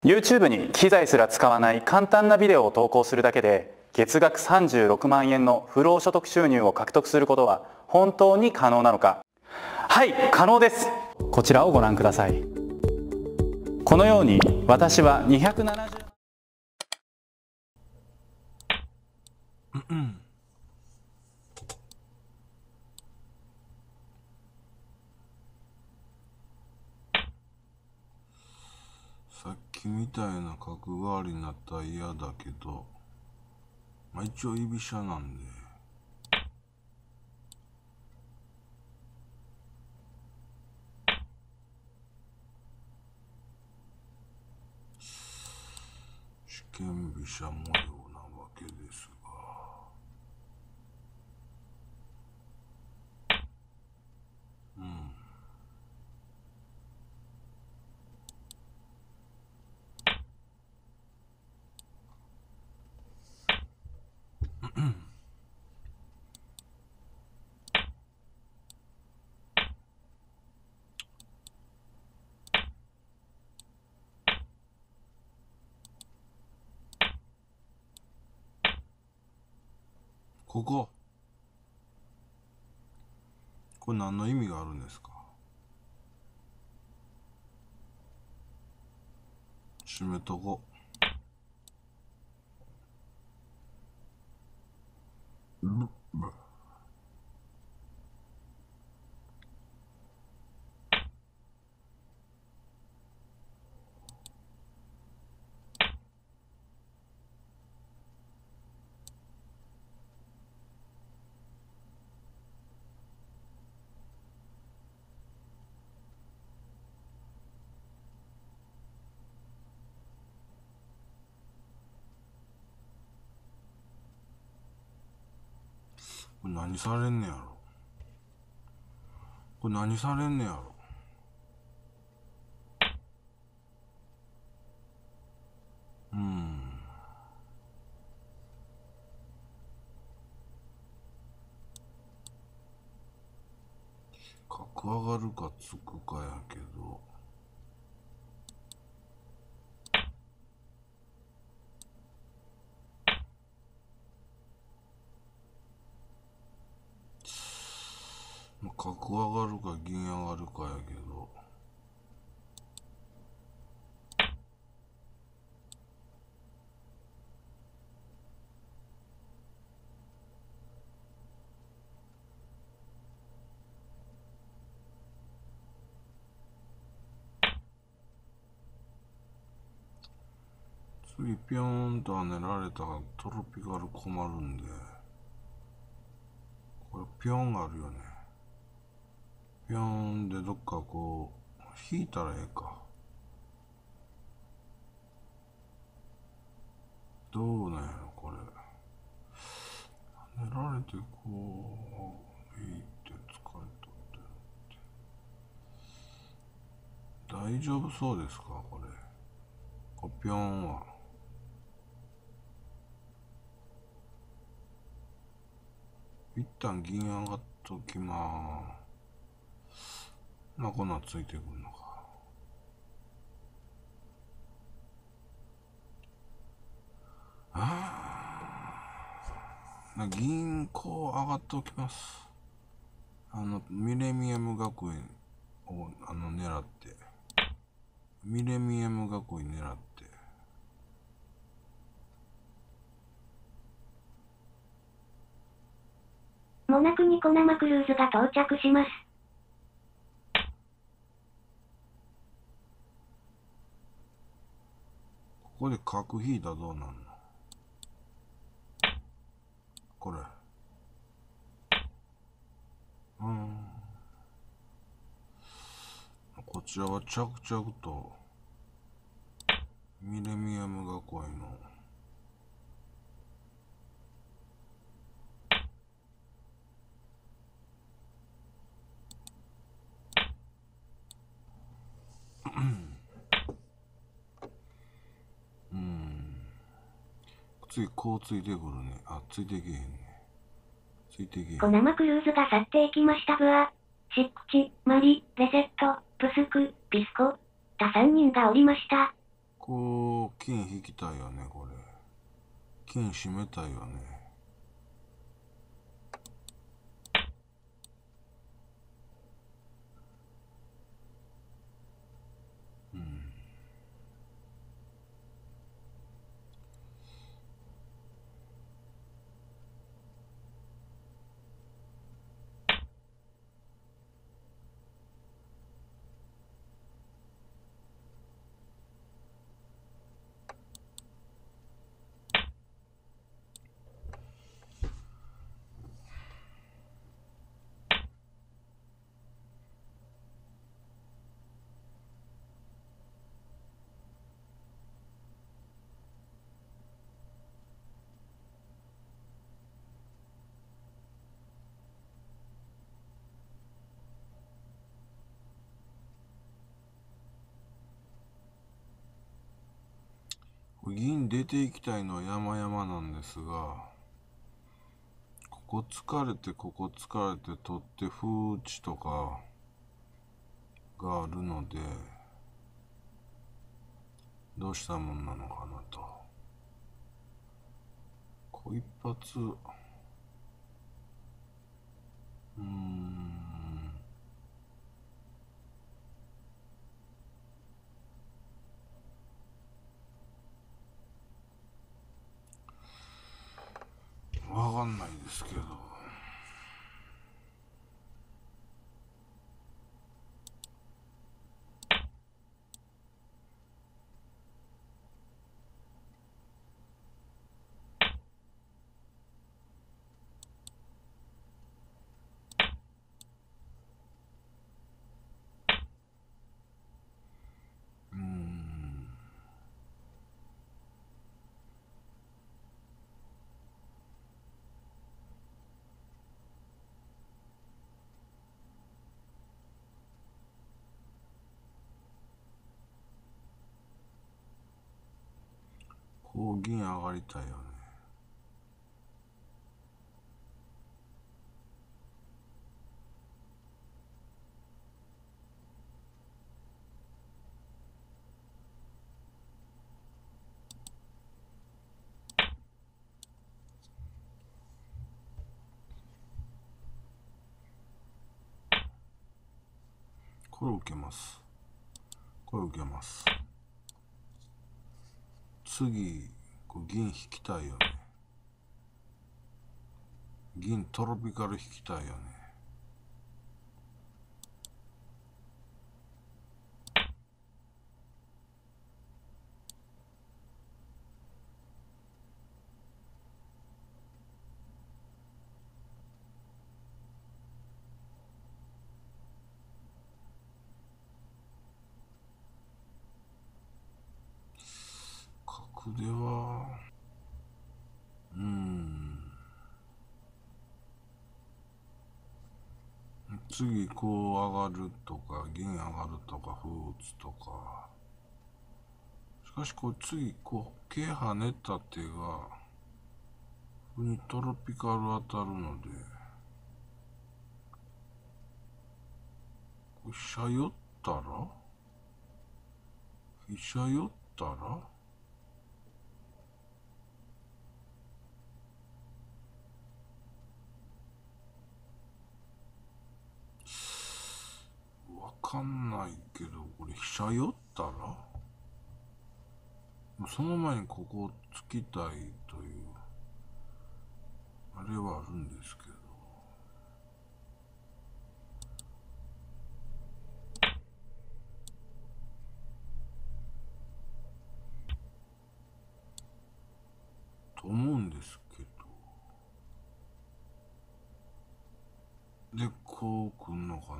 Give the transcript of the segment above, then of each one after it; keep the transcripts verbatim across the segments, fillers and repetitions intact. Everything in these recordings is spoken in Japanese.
YouTube に機材すら使わない簡単なビデオを投稿するだけで月額さんじゅうろくまんえんの不労所得収入を獲得することは本当に可能なのか。はい、可能です。こちらをご覧ください。このように私はにひゃくななじゅうさっきみたいな角換わりになったら嫌だけど、まあ一応居飛車なんで。試験飛車模様なわけですが。うん。こここれ何の意味があるんですか。閉めとこブブこれ何されんねやろ。これ何されんねやろ。うん。角上がるかつくかやけど。まあ、角上がるか銀上がるかやけど。次ピョーンと跳ねられたらトロピカル困るんで、これピョンがあるよね。ピョンでどっかこう引いたらええか。どうなんやろこれ。跳ねられてこう引いて疲れたって大丈夫そうですかこれ。これピョンは一旦銀上がっときまーす。まあこんなんついてくるのか。ああ、銀行上がっておきます。あのミレミアム学園をあの狙ってミレミアム学院狙って。 モナクニコ生クルーズが到着します。 ここで角引いたらどうなんのこれ。うん。こちらは着々とミレミアム学園のうん。次こうついてくるね。あ、ついてけへんね。ついてけへん。 コナマクルーズが去っていきましたブア。シックチ、マリ、レセット、プスク、ピスコ。他さんにんがおりました。 こう、金引きたいよね、これ。金締めたいよね。うん。銀出ていきたいのは山々なんですが、ここ疲れて、ここ疲れて、取って風打ちとかがあるので、どうしたもんなのかなと。こう一発、うーん。わかんないですけど。うーん。こう銀上がりたいよね。これ受けます。これ受けます。次、こう銀引きたいよね。銀トロピカル引きたいよね。角では、うーん。次こう上がるとか、銀上がるとか、歩打つとか。しかしこう次、こう、桂跳ねた手が、歩にトロピカル当たるので、飛車寄ったら飛車寄ったらわかんないけど、これ飛車寄ったらその前にここを突きたいという、あれはあるんですけど。と思うんですけど。で、こう来んのか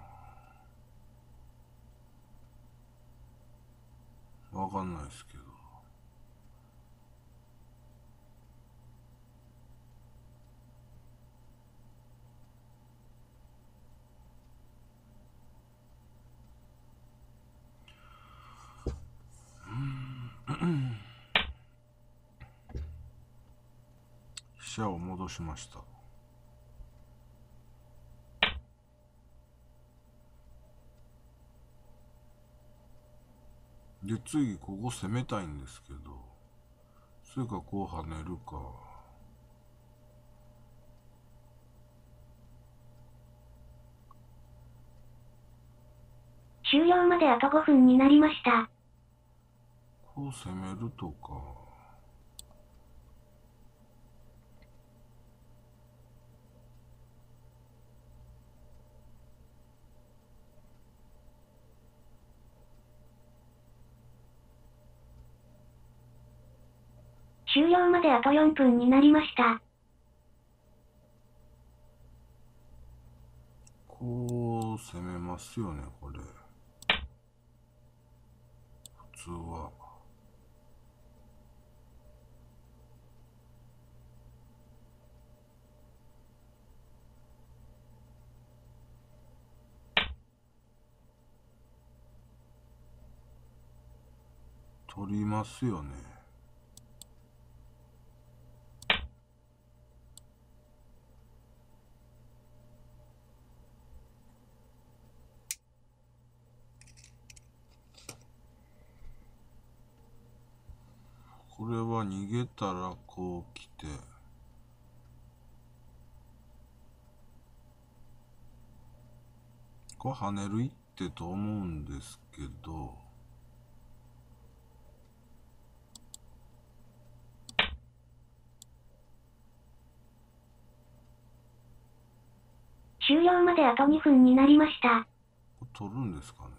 な。わかんないですけど。飛車を戻しました。 で、次、ここ攻めたいんですけど、それかこう跳ねるか。 終了まであとごふんになりました。 こう攻めるとか。 終了まであとよんぷんになりました。 こう攻めますよね、これ。普通は。取りますよね。これは逃げたらこう来て、これ跳ねる一手と思うんですけど、 終了まであとにふんになりました。 これ取るんですかね。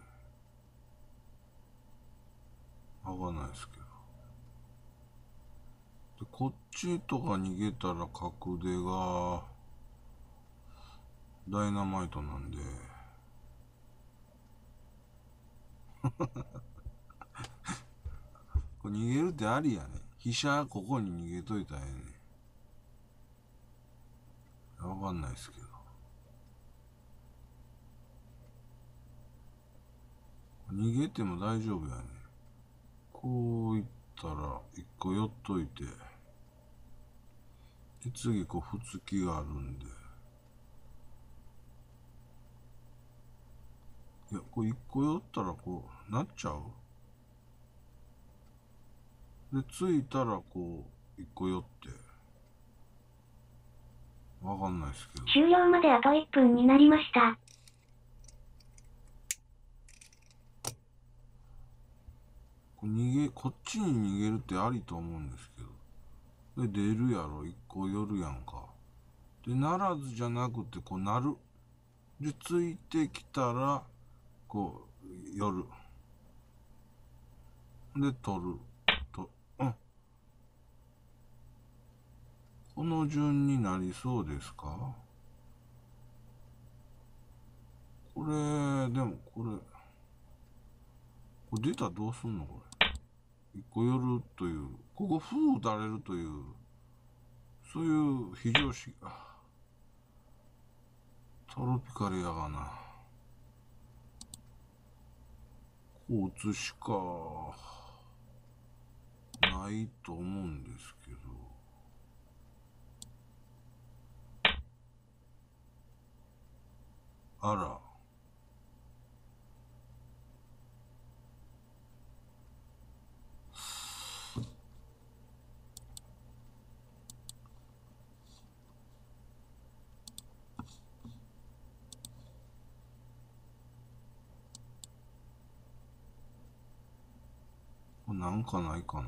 合わないですけど。で、こっちとか逃げたら角出がダイナマイトなんで、これ逃げるってありやね。飛車ここに逃げといたらええね。わかんないですけど。逃げても大丈夫やね。こういったら一個寄っといて、で次こう歩突きがあるんで、いやこれ一個寄ったらこうなっちゃう。でついたらこう一個寄って、わかんないですけど。 終了まであといっぷんになりました。 これ逃げ、こっちに逃げるってありと思うんですけど。で、出るやろ。一個寄るやんか。で、ならずじゃなくて、こうなる。で、ついてきたら、こう、寄る。で、取る。と、うん。この順になりそうですか？これ、でも、これ、これ出たらどうすんのこれ。一個寄るという、ここ歩打たれるという、そういう非常識、あ、トロピカルやがな。こう打つしかないと思うんですけど。あら。なんかないかな。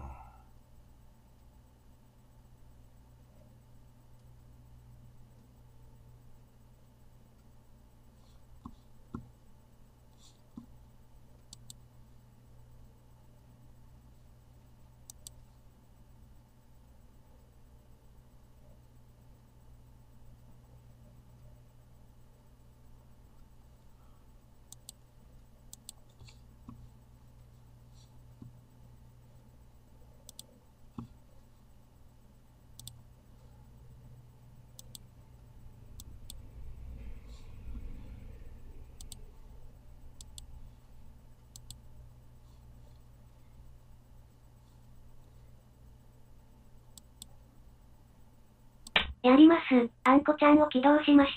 やります。あんこちゃんを起動しました。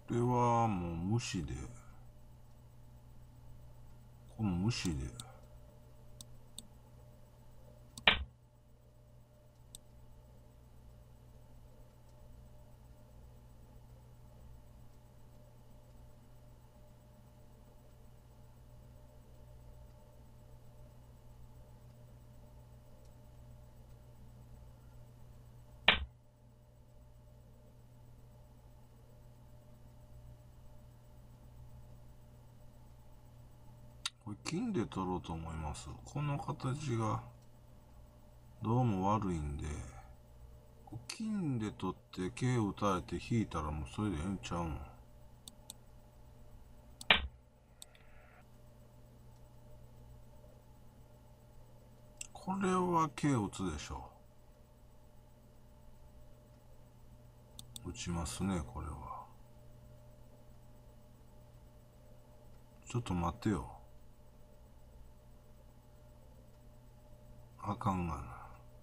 れはもう無視で。これも無視で。これ金で取ろうと思います。この形がどうも悪いんで、金で取って桂打たれて引いたらもうそれでええんちゃうの。これは桂打つでしょう。打ちますね、これは。ちょっと待ってよ。あかんがな。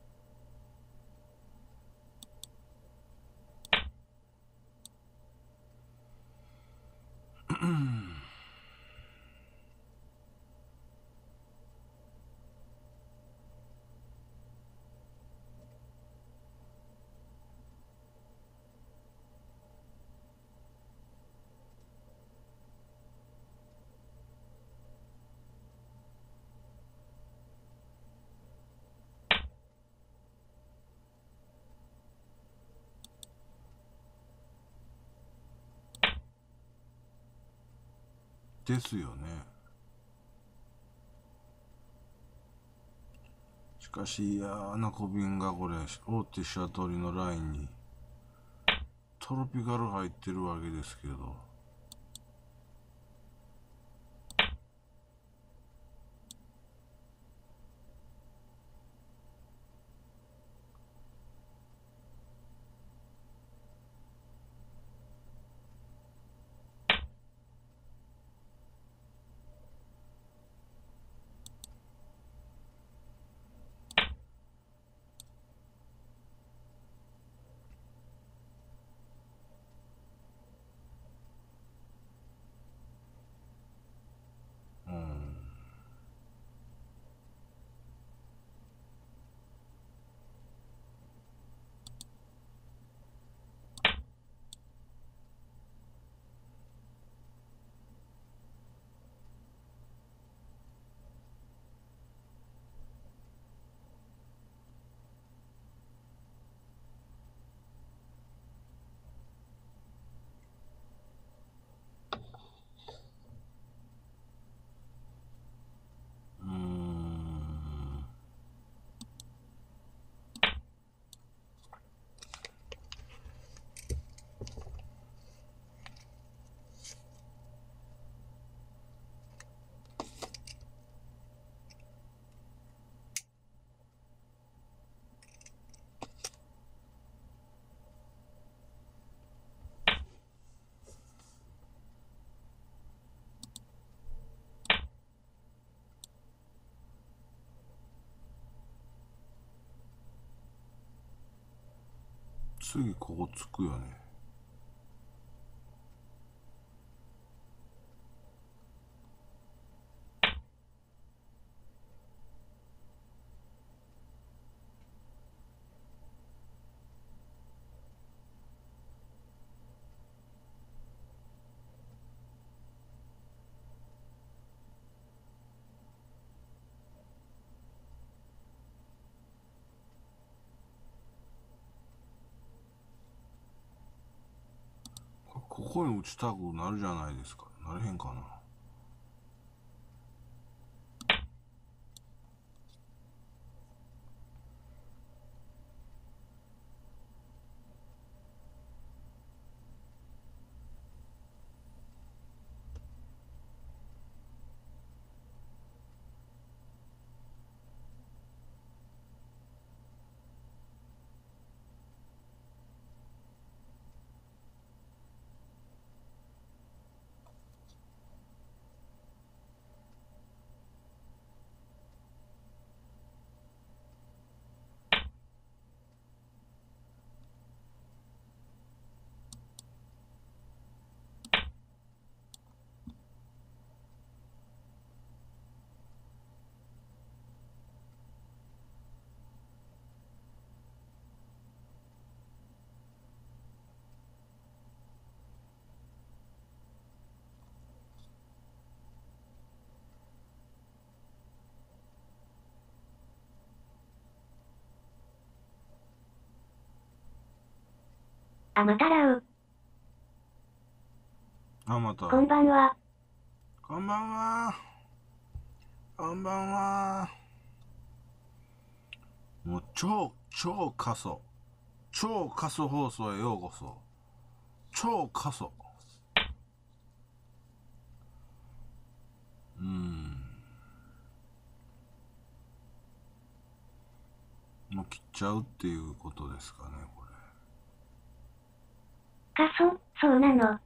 ですよね。しかし嫌な小瓶がこれ大手飛車取りのラインにトロピカル入ってるわけですけど、うん。うーん。次ここつくよね。ここに打ちたくなるじゃないですか。なれへんかな。 あまたらう。 あ、また。 こんばんは。 こんばんは。こんばんは。もう超、超過疎。超過疎放送へようこそ。超過疎。うーん。もう切っちゃうっていうことですかね、これ。 過疎、そうなの。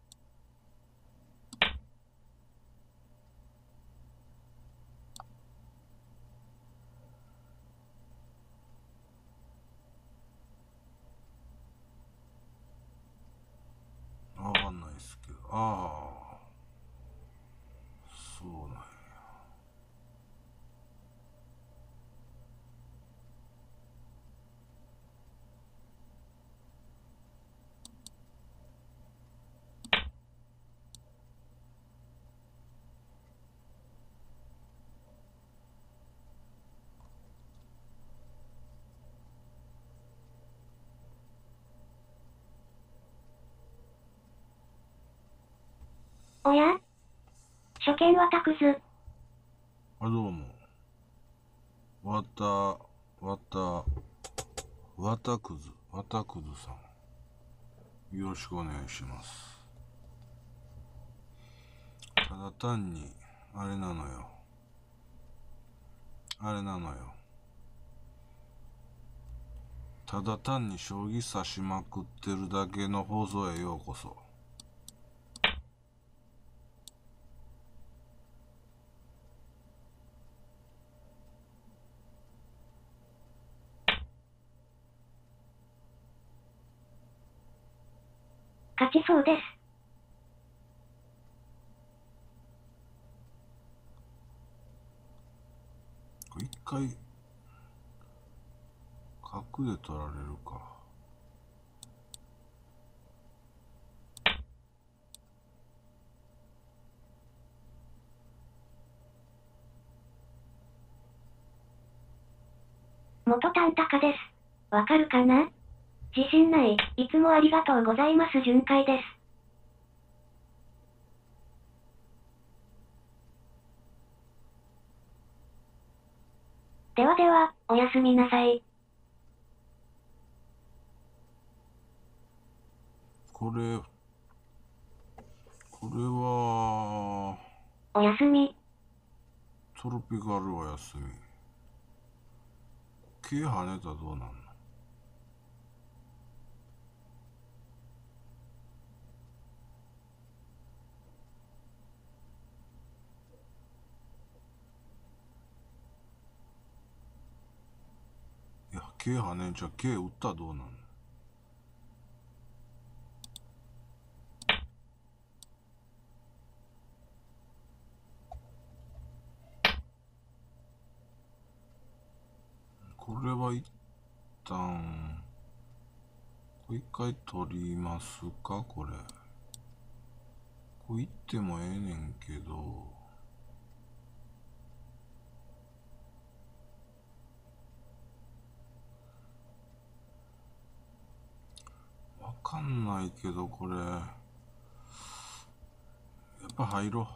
わかんないですけど。ああ。そうなんや。 おや初見はたくず。 あ、どうも。わた、わた、わたくず、わたくずさん。よろしくお願いします。ただ単に、あれなのよ。あれなのよ。ただ単に将棋指しまくってるだけの放送へようこそ。 勝ちそうです。 これ一回、角で取られるか。 元タンタカです。わかるかな？自信ない。いつもありがとうございます。巡回です。ではでは、おやすみなさい。 これ、これは、 おやすみ。 トロピカルおやすみ。毛跳ねたらどうなんの？いや、毛跳ねんちゃう。毛打ったらどうなんの？これは一旦、これ一回取りますか、これ。こう行ってもええねんけど、わかんないけど、これ、やっぱ入ろう。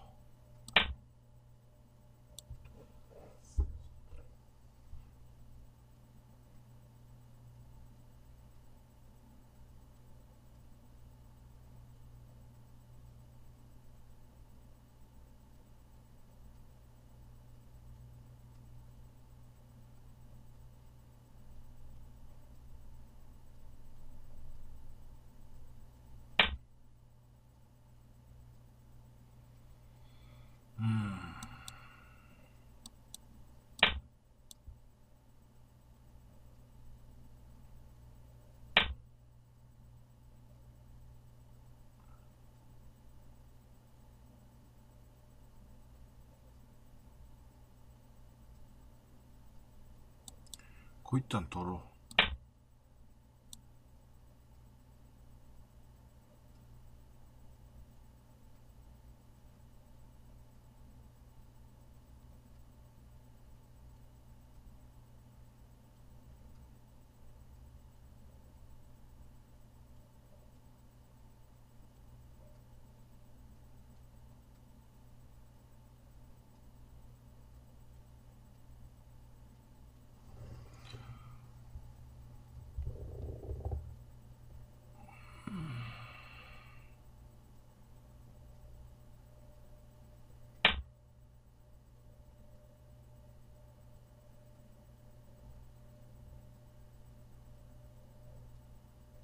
うん。こういったん取ろう。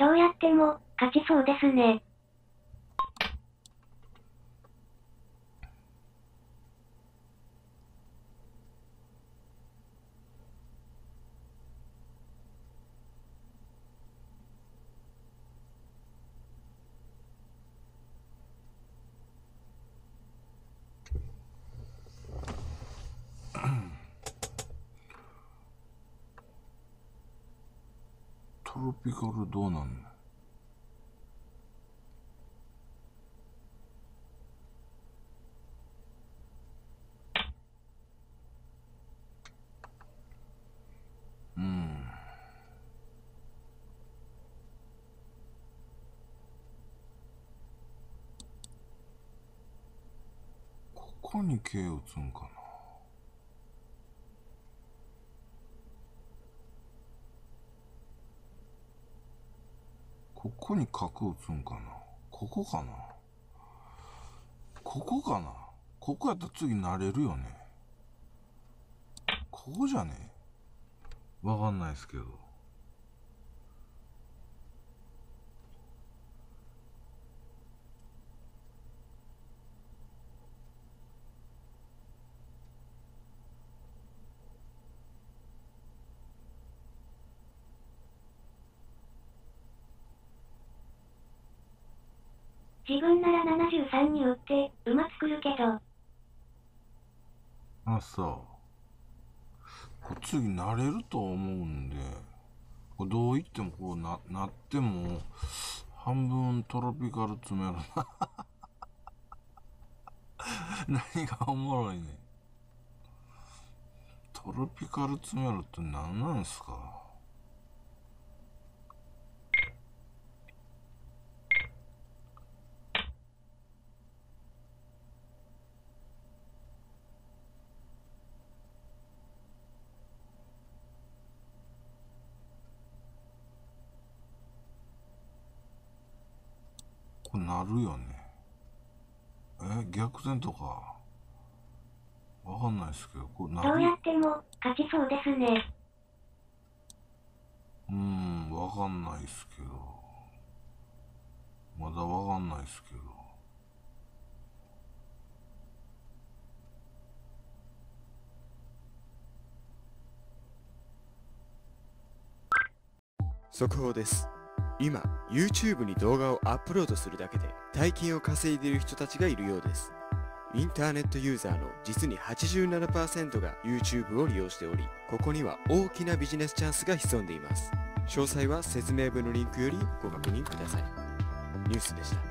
どうやっても、勝ちそうですね。 トロピカルどうなんの？うん。ここに桂打つんかな。ここに角打つんかな。ここかな。ここかな。ここやったら次なれるよね。ここじゃね？わかんないですけど。 自分ならななじゅうさんに打って、馬作るけど。 あ、そう。これ次なれると思うんで、これどう言ってもこうな、なっても、半分トロピカル詰めるな。何がおもろいね。トロピカル詰めるって何なんすか。これなるよね。え、逆転とかわかんないですけど、これなる。 どうやっても、勝ちそうですね。 うーん、わかんないですけど。まだわかんないですけど。 速報です。今 YouTube に動画をアップロードするだけで大金を稼いでいる人たちがいるようです。インターネットユーザーの実に はちじゅうななパーセント が YouTube を利用しており、ここには大きなビジネスチャンスが潜んでいます。詳細は説明文のリンクよりご確認ください。ニュースでした。